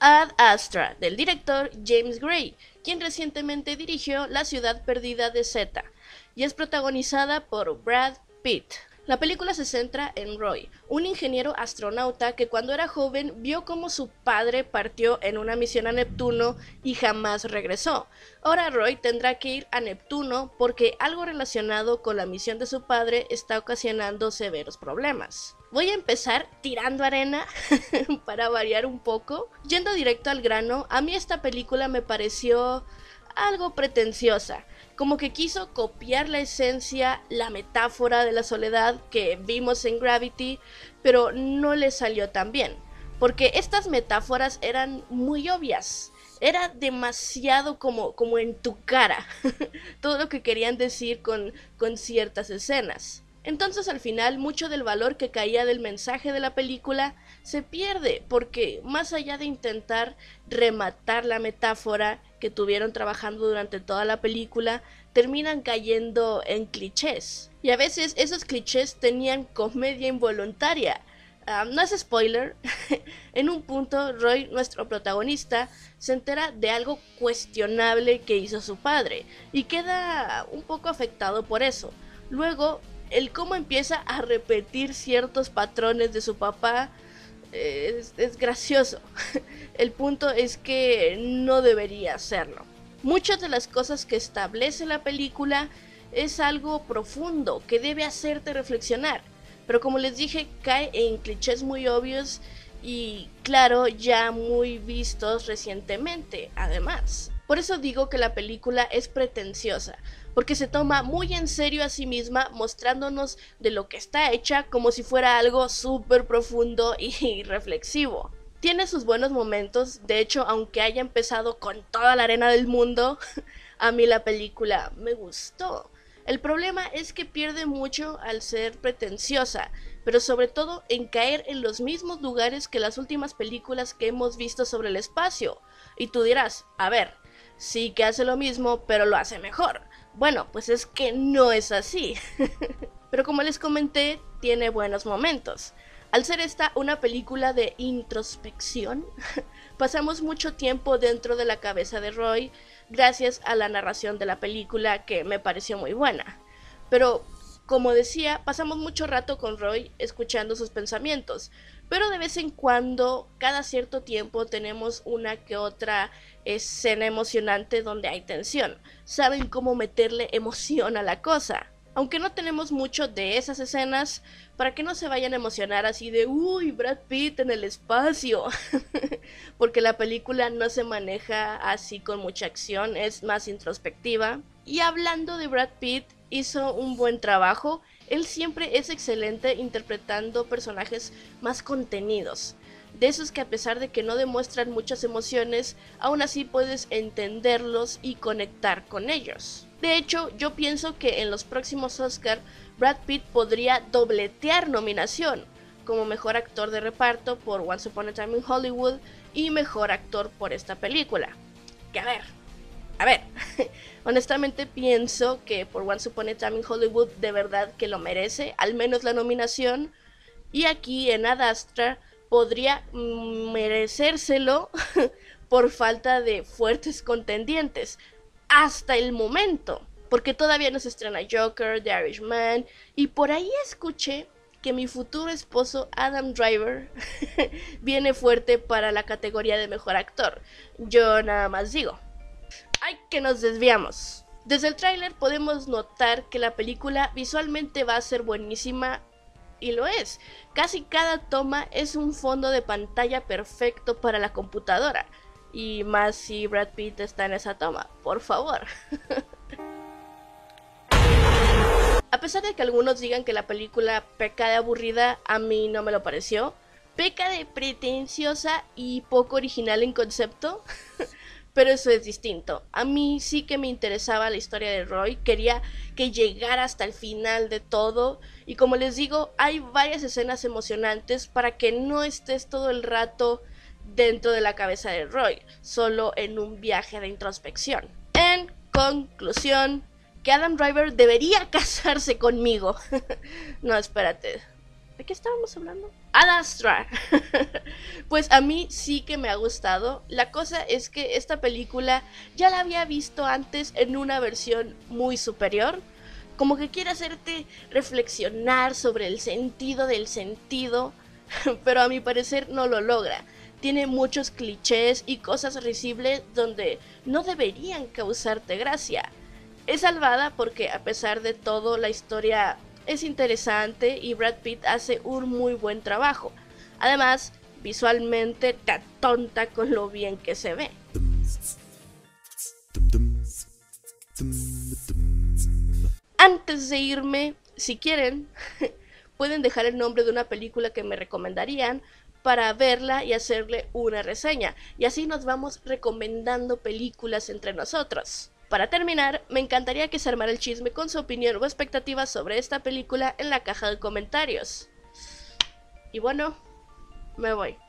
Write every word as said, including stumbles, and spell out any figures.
Ad Astra, del director James Gray, quien recientemente dirigió La ciudad perdida de Z, y es protagonizada por Brad Pitt. La película se centra en Roy, un ingeniero astronauta que cuando era joven vio cómo su padre partió en una misión a Neptuno y jamás regresó. Ahora Roy tendrá que ir a Neptuno porque algo relacionado con la misión de su padre está ocasionando severos problemas. Voy a empezar tirando arena para variar un poco. Yendo directo al grano, a mí esta película me pareció algo pretenciosa, como que quiso copiar la esencia, la metáfora de la soledad que vimos en Gravity, pero no le salió tan bien, porque estas metáforas eran muy obvias, era demasiado como, como en tu cara, todo lo que querían decir con, con ciertas escenas. Entonces al final mucho del valor que caía del mensaje de la película se pierde, porque más allá de intentar rematar la metáfora que tuvieron trabajando durante toda la película, terminan cayendo en clichés. Y a veces esos clichés tenían comedia involuntaria. Um, no es spoiler, en un punto Roy, nuestro protagonista, se entera de algo cuestionable que hizo su padre y queda un poco afectado por eso. Luego, el cómo empieza a repetir ciertos patrones de su papá es, es gracioso. El punto es que no debería hacerlo. Muchas de las cosas que establece la película es algo profundo que debe hacerte reflexionar, pero como les dije, cae en clichés muy obvios y claro, ya muy vistos recientemente, además. Por eso digo que la película es pretenciosa, porque se toma muy en serio a sí misma, mostrándonos de lo que está hecha como si fuera algo súper profundo y reflexivo. Tiene sus buenos momentos, de hecho, aunque haya empezado con toda la arena del mundo, a mí la película me gustó. El problema es que pierde mucho al ser pretenciosa, pero sobre todo en caer en los mismos lugares que las últimas películas que hemos visto sobre el espacio. Y tú dirás, a ver, sí que hace lo mismo, pero lo hace mejor. Bueno, pues es que no es así. Pero como les comenté, tiene buenos momentos. Al ser esta una película de introspección, pasamos mucho tiempo dentro de la cabeza de Roy, gracias a la narración de la película que me pareció muy buena. Pero, como decía, pasamos mucho rato con Roy escuchando sus pensamientos, pero de vez en cuando, cada cierto tiempo, tenemos una que otra escena emocionante donde hay tensión. Saben cómo meterle emoción a la cosa. Aunque no tenemos mucho de esas escenas, para que no se vayan a emocionar así de uy, Brad Pitt en el espacio, porque la película no se maneja así con mucha acción, es más introspectiva. Y hablando de Brad Pitt, hizo un buen trabajo, él siempre es excelente interpretando personajes más contenidos, de esos que a pesar de que no demuestran muchas emociones, aún así puedes entenderlos y conectar con ellos. De hecho, yo pienso que en los próximos Oscar, Brad Pitt podría dobletear nominación, como mejor actor de reparto por Once Upon a Time in Hollywood y mejor actor por esta película. Que a ver, a ver, honestamente pienso que por Once Upon a Time in Hollywood de verdad que lo merece, al menos la nominación, y aquí en Ad Astra podría merecérselo por falta de fuertes contendientes hasta el momento, porque todavía no se estrena Joker, The Irishman, y por ahí escuché que mi futuro esposo Adam Driver viene fuerte para la categoría de mejor actor. Yo nada más digo, ¡ay, que nos desviamos! Desde el tráiler podemos notar que la película visualmente va a ser buenísima. Y lo es, casi cada toma es un fondo de pantalla perfecto para la computadora. Y más si Brad Pitt está en esa toma, por favor. A pesar de que algunos digan que la película peca de aburrida, a mí no me lo pareció. Peca de pretenciosa y poco original en concepto. Pero eso es distinto. A mí sí que me interesaba la historia de Roy, quería que llegara hasta el final de todo, y como les digo, hay varias escenas emocionantes para que no estés todo el rato dentro de la cabeza de Roy, solo en un viaje de introspección. En conclusión, que Adam Driver debería casarse conmigo. No, espérate. ¿De qué estábamos hablando? Ad Astra. Pues a mí sí que me ha gustado. La cosa es que esta película ya la había visto antes en una versión muy superior. Como que quiere hacerte reflexionar sobre el sentido del sentido, pero a mi parecer no lo logra. Tiene muchos clichés y cosas risibles donde no deberían causarte gracia. Es salvada porque a pesar de todo la historia es interesante y Brad Pitt hace un muy buen trabajo. Además, visualmente te atonta con lo bien que se ve. Antes de irme, si quieren, pueden dejar el nombre de una película que me recomendarían para verla y hacerle una reseña. Y así nos vamos recomendando películas entre nosotros. Para terminar, me encantaría que se armara el chisme con su opinión o expectativas sobre esta película en la caja de comentarios. Y bueno, me voy.